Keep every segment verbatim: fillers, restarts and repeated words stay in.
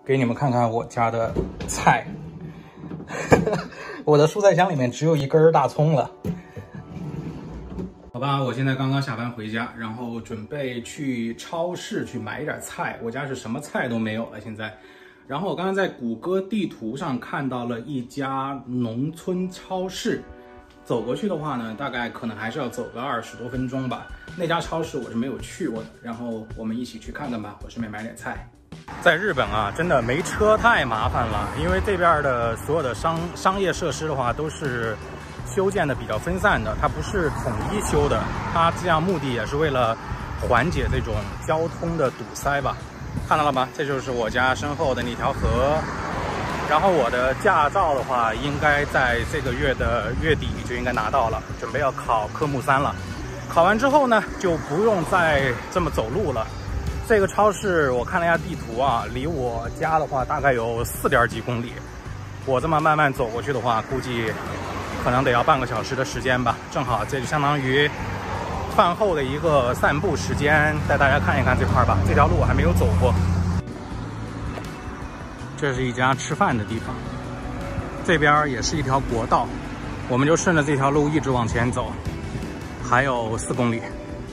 给你们看看我家的菜。我的蔬菜箱里面只有一根大葱了。好吧，我现在刚刚下班回家，然后准备去超市去买一点菜。我家是什么菜都没有了现在。然后我刚刚在谷歌地图上看到了一家农村超市，走过去的话呢，大概可能还是要走个二十多分钟吧。那家超市我是没有去过的，然后我们一起去看看吧。我顺便买点菜。在日本啊，真的没车太麻烦了，因为这边的所有的商商业设施的话都是修建的比较分散的，它不是统一修的。它这样目的也是为了缓解这种交通的堵塞吧。看到了吗？这就是我家身后的那条河。然后我的驾照的话，应该在这个月的月底就应该拿到了，准备要考科目三了。考完之后呢，就不用再这么走路了。这个超市我看了一下地图啊，离我家的话大概有四点几公里。我这么慢慢走过去的话，估计可能得要半个小时的时间吧。正好这就相当于饭后的一个散步时间，带大家看一看这块吧。这条路我还没有走过。这是一家吃饭的地方，这边也是一条国道，我们就顺着这条路一直往前走，还有四公里。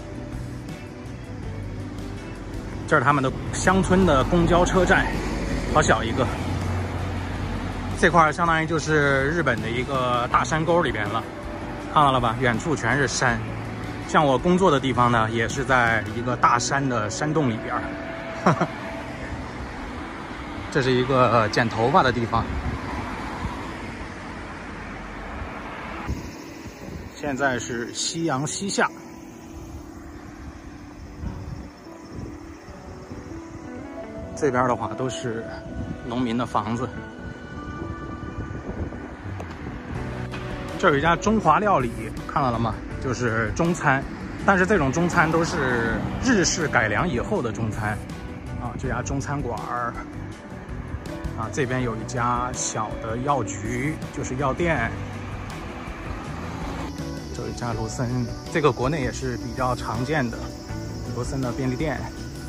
这是他们的乡村的公交车站，好小一个。这块相当于就是日本的一个大山沟里边了，看到了吧？远处全是山。像我工作的地方呢，也是在一个大山的山洞里边。哈哈。这是一个呃剪头发的地方。现在是夕阳西下。这边的话都是农民的房子。这有一家中华料理，看到了吗？就是中餐，但是这种中餐都是日式改良以后的中餐啊。这家中餐馆儿啊，这边有一家小的药局，就是药店。这有一家罗森，这个国内也是比较常见的罗森的便利店。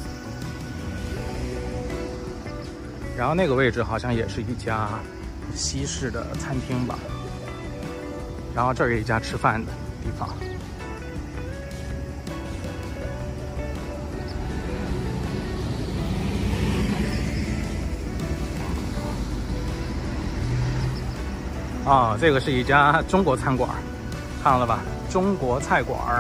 然后那个位置好像也是一家西式的餐厅吧。然后这儿有一家吃饭的地方。啊，这个是一家中国餐馆，看到了吧？中国菜馆。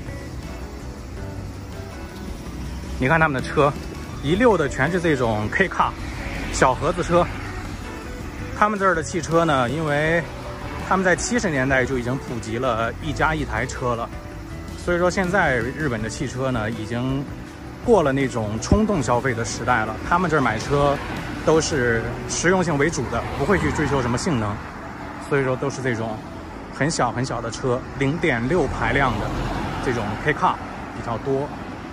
你看他们的车，一溜的全是这种 K car。小盒子车，他们这儿的汽车呢，因为他们在七十年代就已经普及了一家一台车了，所以说现在日本的汽车呢，已经过了那种冲动消费的时代了。他们这儿买车都是实用性为主的，不会去追求什么性能，所以说都是这种很小很小的车，零点六排量的这种 K car 比较多。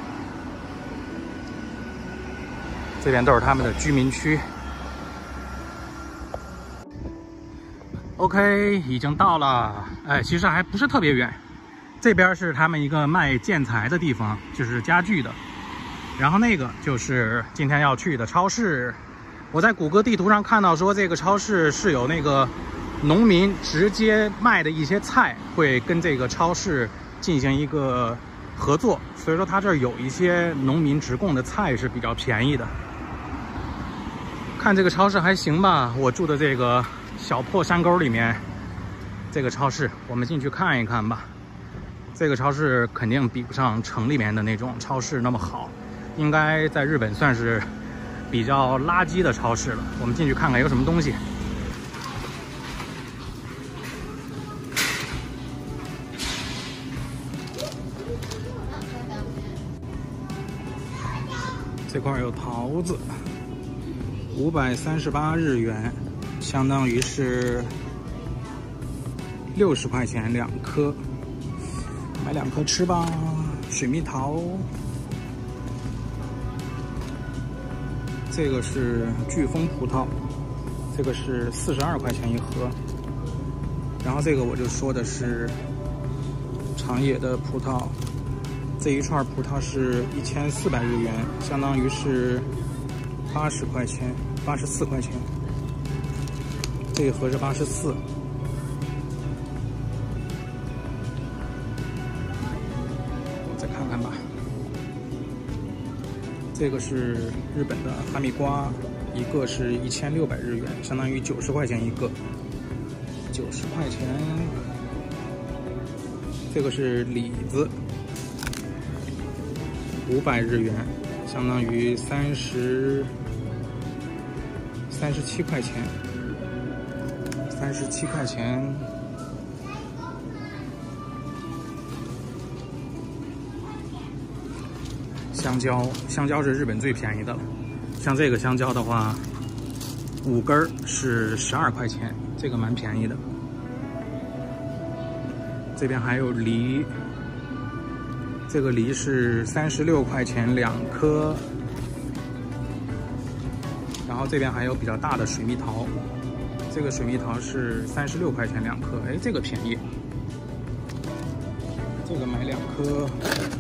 这边都是他们的居民区。OK， 已经到了，哎，其实还不是特别远。这边是他们一个卖建材的地方，就是家具的。然后那个就是今天要去的超市。我在谷歌地图上看到说，这个超市是有那个农民直接卖的一些菜，会跟这个超市进行一个合作，所以说他这儿有一些农民直供的菜是比较便宜的。看这个超市还行吧，我住的这个小破山沟里面，这个超市我们进去看一看吧。这个超市肯定比不上城里面的那种超市那么好，应该在日本算是比较垃圾的超市了。我们进去看看有什么东西。这块有桃子，五百三十八日元，相当于是六十块钱两颗，买两颗吃吧。水蜜桃，这个是飓风葡萄，这个是四十二块钱一盒。然后这个我就说的是长野的葡萄。这一串葡萄是一千四百日元，相当于是八十块钱，八十四块钱，这一盒是八十四。我再看看吧。这个是日本的哈密瓜，一个是一千六百日元，相当于九十块钱一个。九十块钱。这个是李子，五百日元，相当于三十三十七块钱。三十七块钱。香蕉，香蕉是日本最便宜的了。像这个香蕉的话，五根是十二块钱，这个蛮便宜的。这边还有梨，这个梨是三十六块钱两颗。然后这边还有比较大的水蜜桃，这个水蜜桃是三十六块钱两颗，哎，这个便宜。这个买两颗。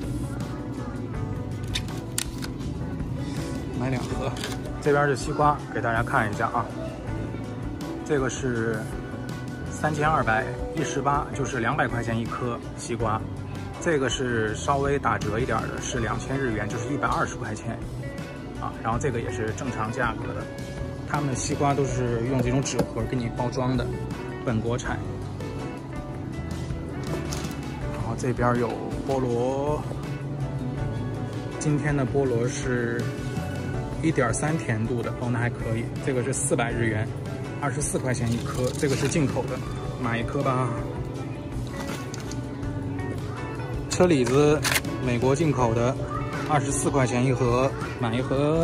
买两盒，这边是西瓜，给大家看一下啊。这个是三千二百一十八，就是两百块钱一颗西瓜。这个是稍微打折一点的，是两千日元，就是一百二十块钱啊。然后这个也是正常价格的，他们的西瓜都是用这种纸盒给你包装的，本国产。然后这边有菠萝，今天的菠萝是一点三甜度的，哦，那还可以。这个是四百日元，二十四块钱一颗，这个是进口的，买一颗吧。车厘子，美国进口的，二十四块钱一盒，买一盒。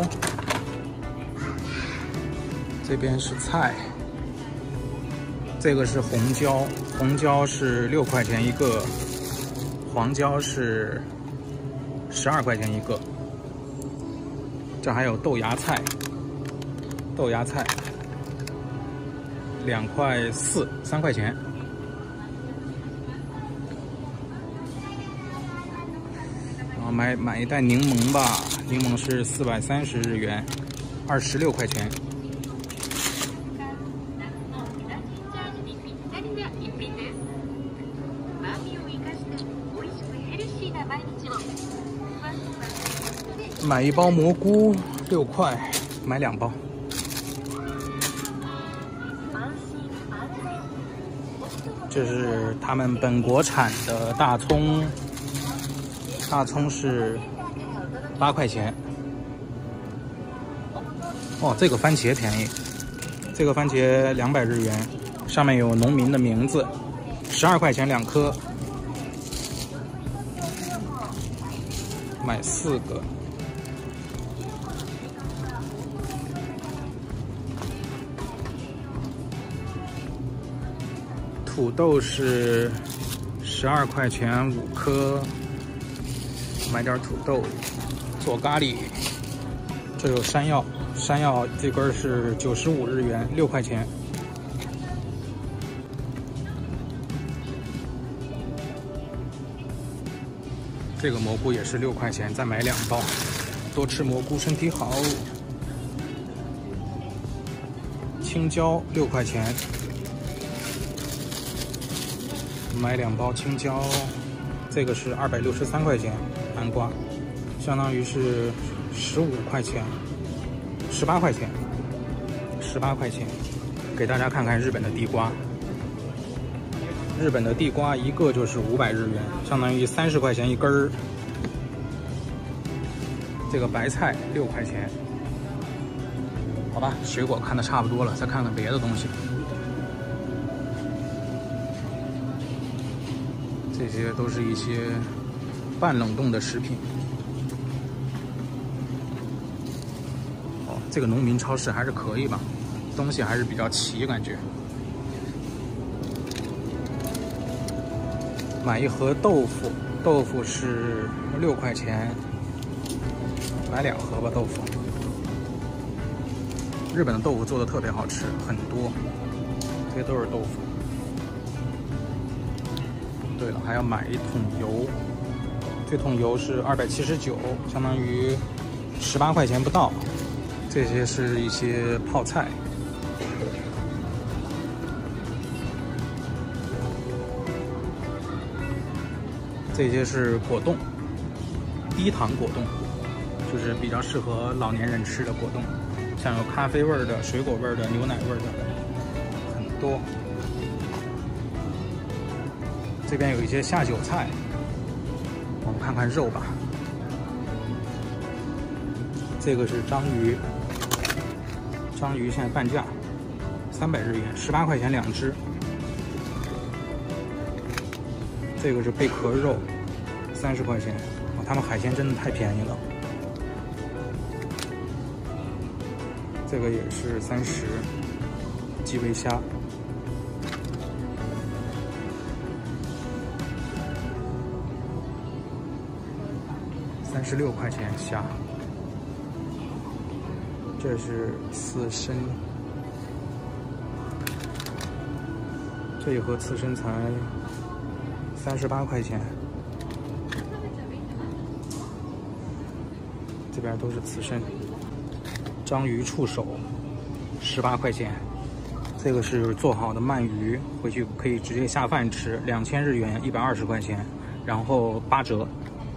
这边是菜，这个是红椒，红椒是六块钱一个，黄椒是十二块钱一个。这还有豆芽菜，豆芽菜两块四，三块钱。然后买买一袋柠檬吧，柠檬是四百三十日元，二十六块钱。买一包蘑菇六块，买两包。这是他们本国产的大葱，大葱是八块钱。哦，这个番茄便宜，这个番茄两百日元，上面有农民的名字，十二块钱两颗，买四个。土豆是十二块钱五颗，买点土豆做咖喱。这有山药，山药这根是九十五日元，六块钱。这个蘑菇也是六块钱，再买两包，多吃蘑菇身体好。青椒六块钱。买两包青椒，这个是二百六十三块钱，南瓜，相当于是十五块钱，十八块钱，十八块钱。给大家看看日本的地瓜，日本的地瓜一个就是五百日元，相当于三十块钱一根儿。这个白菜六块钱，好吧，水果看的差不多了，再看看别的东西。这些都是一些半冷冻的食品。哦，这个农民超市还是可以吧，东西还是比较齐，感觉。买一盒豆腐，豆腐是六块钱，买两盒吧豆腐。日本的豆腐做的特别好吃，很多，这些都是豆腐。对了，还要买一桶油，这桶油是二百七十九，相当于十八块钱不到。 这些是一些泡菜。这些是果冻，低糖果冻，就是比较适合老年人吃的果冻，像有咖啡味儿的、水果味儿的、牛奶味儿的，很多。这边有一些下酒菜，我们看看肉吧。这个是章鱼，章鱼现在半价，三百日元，十八块钱两只。这个是贝壳肉，三十块钱。哦，他们海鲜真的太便宜了。这个也是三十，基围虾。三十六块钱虾。这是刺身，这一盒刺身才三十八块钱。这边都是刺身，章鱼触手，十八块钱。这个是做好的鳗鱼，回去可以直接下饭吃，两千日元，一百二十块钱，然后八折。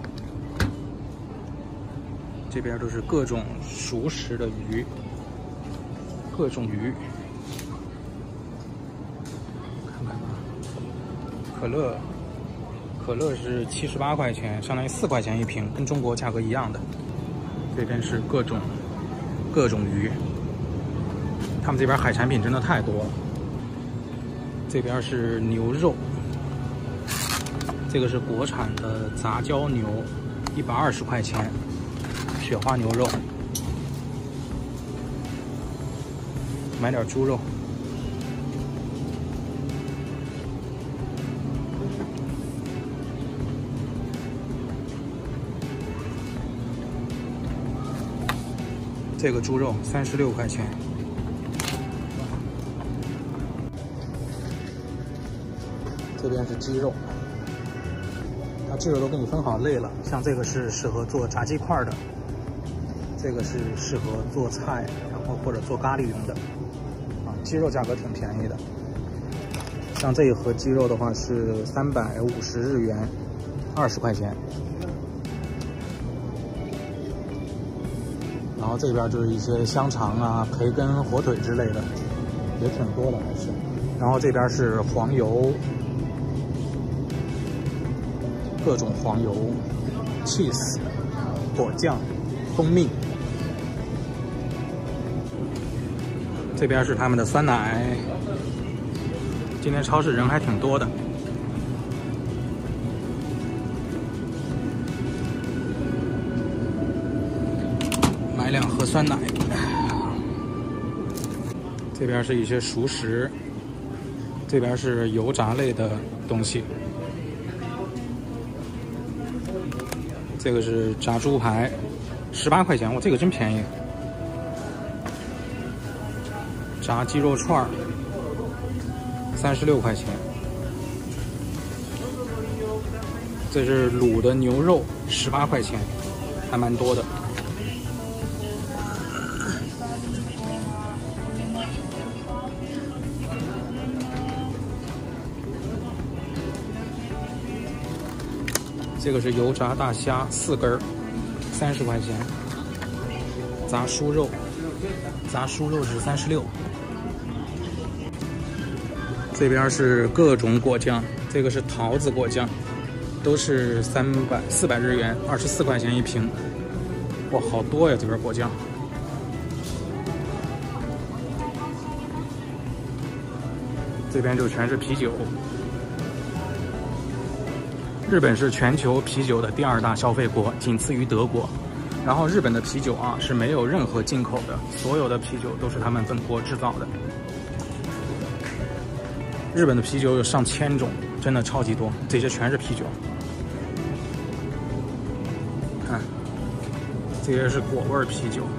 这边都是各种熟食的鱼，各种鱼，看看吧。可乐，可乐是七十八块钱，相当于四块钱一瓶，跟中国价格一样的。这边是各种各种鱼，他们这边海产品真的太多了。这边是牛肉，这个是国产的杂交牛，一百二十块钱。雪花牛肉，买点猪肉。这个猪肉三十六块钱。这边是鸡肉，它鸡肉都给你分好类了，像这个是适合做炸鸡块的。这个是适合做菜，然后或者做咖喱用的，啊，鸡肉价格挺便宜的。像这一盒鸡肉的话是三百五十日元，二十块钱。然后这边就是一些香肠啊、培根、火腿之类的，也挺多的还是。然后这边是黄油，各种黄油、cheese、果酱、蜂蜜。这边是他们的酸奶，今天超市人还挺多的。买两盒酸奶。这边是一些熟食，这边是油炸类的东西。这个是炸猪排，十八块钱，哇，这个真便宜。炸鸡肉串儿，三十六块钱。这是卤的牛肉，十八块钱，还蛮多的。这个是油炸大虾，四根儿，三十块钱。炸酥肉，炸酥肉是三十六。这边是各种果酱，这个是桃子果酱，都是三百四百日元，二十四块钱一瓶。哇，好多呀！这边果酱。这边就全是啤酒。日本是全球啤酒的第二大消费国，仅次于德国。然后日本的啤酒啊是没有任何进口的，所有的啤酒都是他们本国制造的。日本的啤酒有上千种，真的超级多，这些全是啤酒。看，这些是果味啤酒，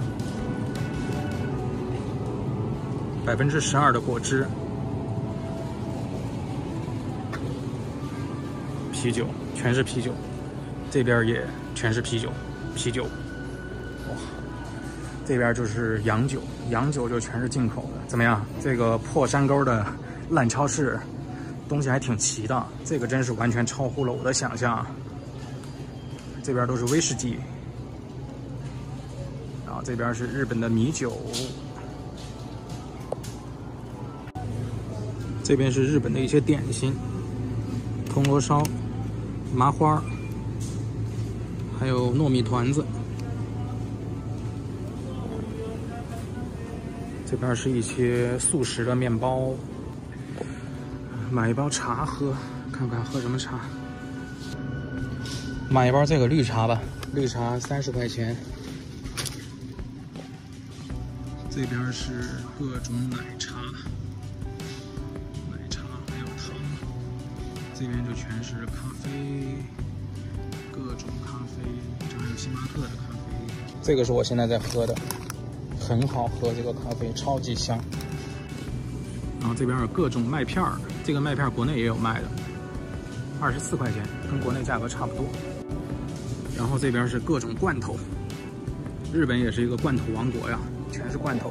百分之十二的果汁。啤酒全是啤酒，这边也全是啤酒，啤酒，哇！ 这边就是洋酒，洋酒就全是进口的。怎么样？这个破山沟的烂超市，东西还挺齐的。这个真是完全超乎了我的想象。这边都是威士忌，然后这边是日本的米酒，这边是日本的一些点心，铜锣烧、麻花，还有糯米团子。这边是一些速食的面包，买一包茶喝，看看喝什么茶。买一包这个绿茶吧，绿茶三十块钱。这边是各种奶茶，奶茶还有糖。这边就全是咖啡，各种咖啡，这还有星巴克的咖啡。这个是我现在在喝的，很好喝，这个咖啡超级香。然后这边有各种麦片儿，这个麦片国内也有卖的，二十四块钱，跟国内价格差不多。然后这边是各种罐头，日本也是一个罐头王国呀，全是罐头。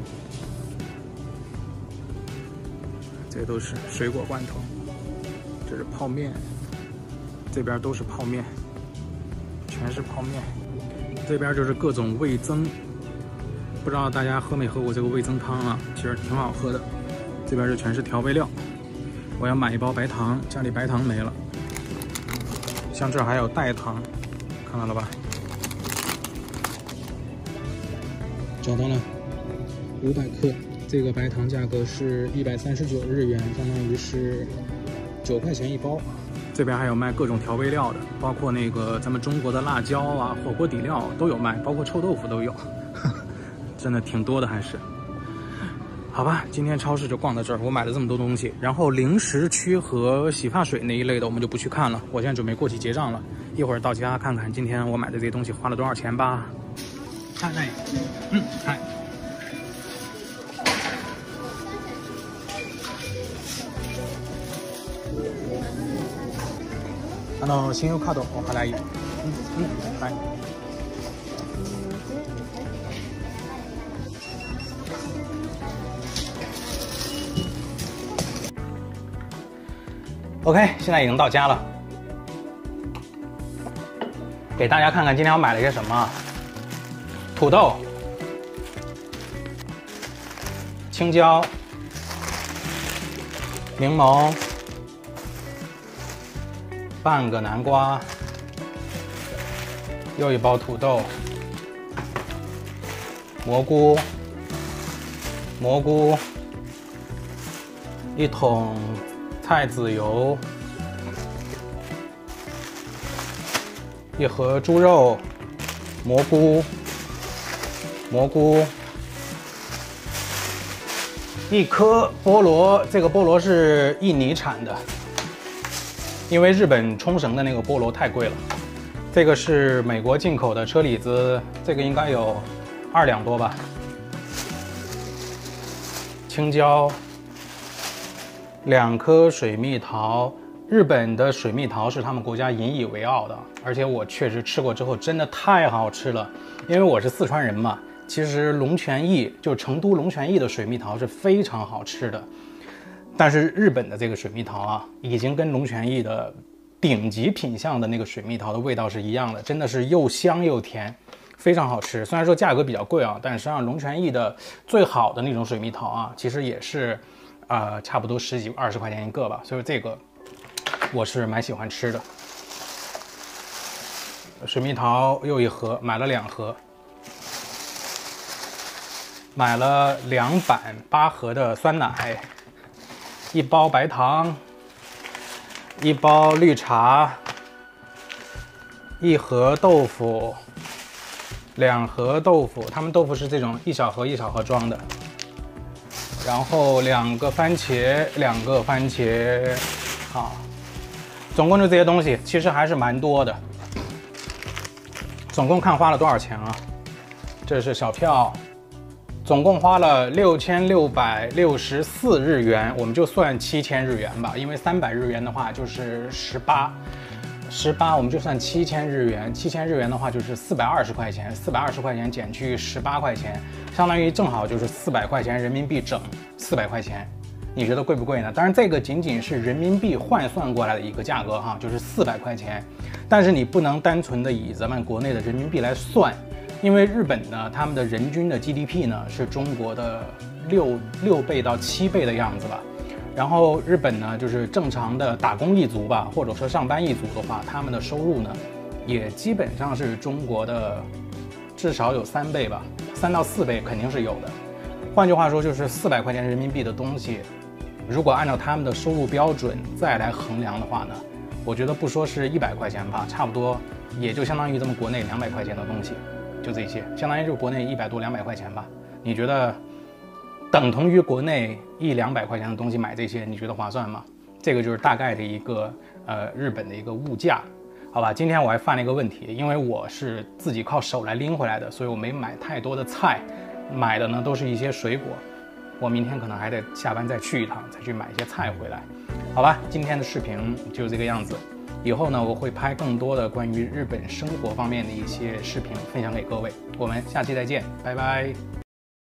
这都是水果罐头，这是泡面，这边都是泡面，全是泡面。这边就是各种味增，不知道大家喝没喝过这个味增汤啊？其实挺好喝的。这边就全是调味料，我要买一包白糖，家里白糖没了。像这还有代糖。看到了吧？找到了，五百克，这个白糖价格是一百三十九日元，相当于是九块钱一包。这边还有卖各种调味料的，包括那个咱们中国的辣椒啊、火锅底料都有卖，包括臭豆腐都有，呵呵，真的挺多的还是。好吧，今天超市就逛到这儿，我买了这么多东西，然后零食区和洗发水那一类的我们就不去看了，我现在准备过去结账了。一会儿到家看看今天我买的这些东西花了多少钱吧。嗨嗨，嗯，嗨。あの信用カードお払い。うんうんはい。OK， 现在已经到家了，给大家看看今天我买了些什么：土豆、青椒、柠檬、半个南瓜，又一包土豆、蘑菇、蘑菇，一桶菜籽油，一盒猪肉，蘑菇，蘑菇，一颗菠萝，这个菠萝是印尼产的，因为日本冲绳的那个菠萝太贵了。这个是美国进口的车厘子，这个应该有二两多吧。青椒。两颗水蜜桃，日本的水蜜桃是他们国家引以为傲的，而且我确实吃过之后真的太好吃了。因为我是四川人嘛，其实龙泉驿就成都龙泉驿的水蜜桃是非常好吃的，但是日本的这个水蜜桃啊，已经跟龙泉驿的顶级品相的那个水蜜桃的味道是一样的，真的是又香又甜，非常好吃。虽然说价格比较贵啊，但实际上龙泉驿的最好的那种水蜜桃啊，其实也是。呃，差不多十几二十块钱一个吧，所以这个我是蛮喜欢吃的。水蜜桃又一盒，买了两盒，买了两板八盒的酸奶，一包白糖，一包绿茶，一盒豆腐，两盒豆腐，他们豆腐是这种一小盒一小盒装的。然后两个番茄，两个番茄，啊，总共就这些东西，其实还是蛮多的。总共看花了多少钱啊？这是小票，总共花了六千六百六十四日元，我们就算七千日元吧，因为三百日元的话就是十八， 十八，我们就算七千日元，七千日元的话就是四百二十块钱，四百二十块钱减去十八块钱，相当于正好就是四百块钱人民币整四百块钱。你觉得贵不贵呢？当然，这个仅仅是人民币换算过来的一个价格哈，就是四百块钱。但是你不能单纯的以咱们国内的人民币来算，因为日本呢，他们的人均的 G D P 呢是中国的六六倍到七倍的样子吧。然后日本呢，就是正常的打工一族吧，或者说上班一族的话，他们的收入呢，也基本上是中国的至少有三倍吧，三到四倍肯定是有的。换句话说，就是四百块钱人民币的东西，如果按照他们的收入标准再来衡量的话呢，我觉得不说是一百块钱吧，差不多也就相当于咱们国内两百块钱的东西，就这些，相当于就是国内一百多两百块钱吧。你觉得等同于国内一两百块钱的东西买这些，你觉得划算吗？这个就是大概的一个呃日本的一个物价，好吧？今天我还犯了一个问题，因为我是自己靠手来拎回来的，所以我没买太多的菜，买的呢都是一些水果。我明天可能还得下班再去一趟，再去买一些菜回来，好吧？今天的视频就这个样子。以后呢，我会拍更多的关于日本生活方面的一些视频分享给各位。我们下期再见，拜拜。